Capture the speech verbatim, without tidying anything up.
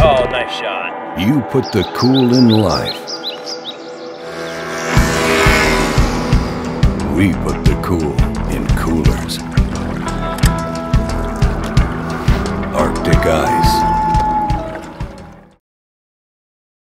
Oh, nice shot. You put the cool in life. We put the cool in coolers. Arctic Eye.